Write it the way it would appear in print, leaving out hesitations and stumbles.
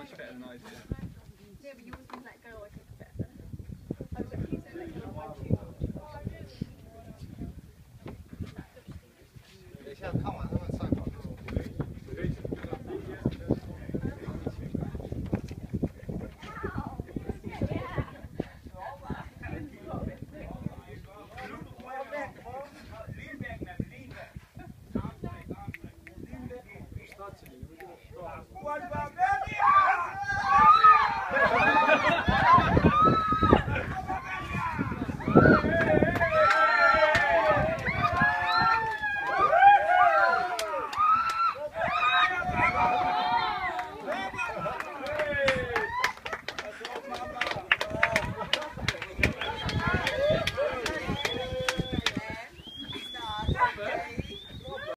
much better than I did. Yeah, but you always been let go, I think better. I was like, he's let go of 1, 2. 等一下看完他们赛跑之后。 What about that?